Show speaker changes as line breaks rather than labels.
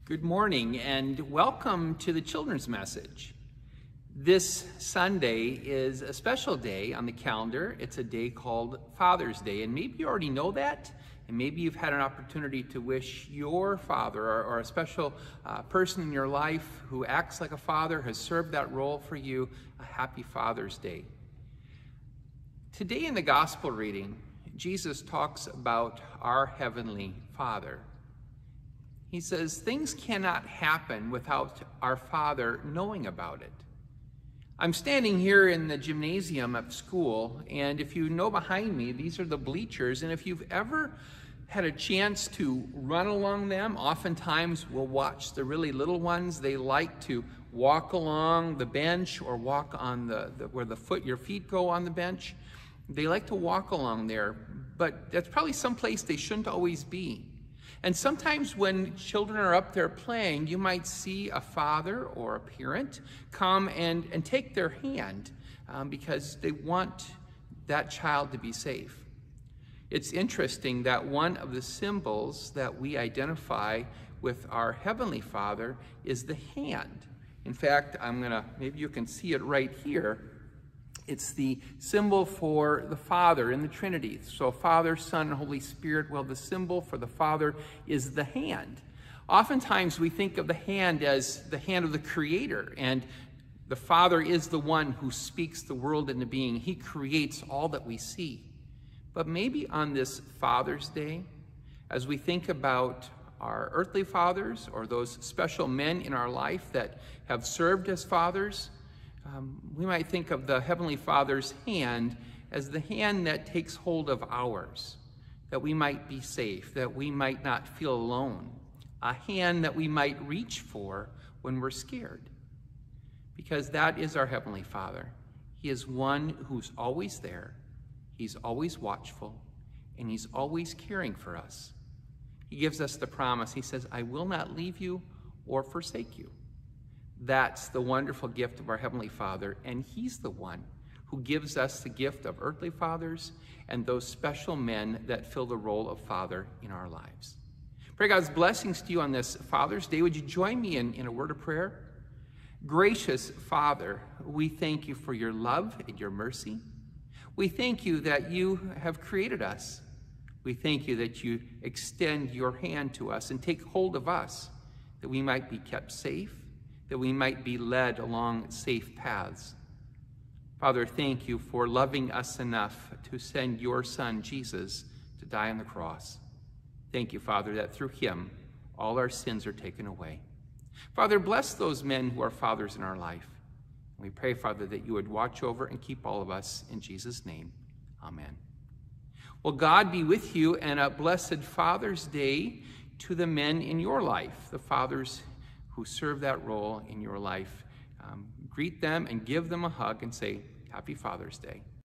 Good morning and welcome to the children's message. This Sunday is a special day on the calendar. It's a day called Father's Day, and maybe you already know that, and maybe you've had an opportunity to wish your father or a special person in your life who acts like a father, has served that role for you, a happy Father's Day. Today in the gospel reading, Jesus talks about our Heavenly Father. He says, things cannot happen without our Father knowing about it. I'm standing here in the gymnasium at school, and if you know behind me, these are the bleachers, and if you've ever had a chance to run along them, oftentimes we'll watch the really little ones. They like to walk along the bench or walk on where your feet go on the bench. They like to walk along there, but that's probably someplace they shouldn't always be. And sometimes when children are up there playing, you might see a father or a parent come and take their hand because they want that child to be safe. It's interesting that one of the symbols that we identify with our Heavenly Father is the hand. In fact, maybe you can see it right here. It's the symbol for the Father in the Trinity. So Father, Son, and Holy Spirit, well, the symbol for the Father is the hand. Oftentimes we think of the hand as the hand of the Creator, and the Father is the one who speaks the world into being. He creates all that we see. But maybe on this Father's Day, as we think about our earthly fathers or those special men in our life that have served as fathers, we might think of the Heavenly Father's hand as the hand that takes hold of ours, that we might be safe, that we might not feel alone, a hand that we might reach for when we're scared. Because that is our Heavenly Father. He is one who's always there, He's always watchful, and He's always caring for us. He gives us the promise. He says, I will not leave you or forsake you. That's the wonderful gift of our Heavenly Father, and He's the one who gives us the gift of earthly fathers and those special men that fill the role of father in our lives. Pray God's blessings to you on this Father's Day. Would you join me in a word of prayer? Gracious Father, we thank you for your love and your mercy. We thank you that you have created us. We thank you that you extend your hand to us and take hold of us, that we might be kept safe, that we might be led along safe paths. Father, thank you for loving us enough to send your Son, Jesus, to die on the cross. Thank you, Father, that through him, all our sins are taken away. Father, bless those men who are fathers in our life. We pray, Father, that you would watch over and keep all of us in Jesus' name. Amen. Well, God be with you, and a blessed Father's Day to the men in your life, the fathers who serve that role in your life. Greet them and give them a hug and say, Happy Father's Day.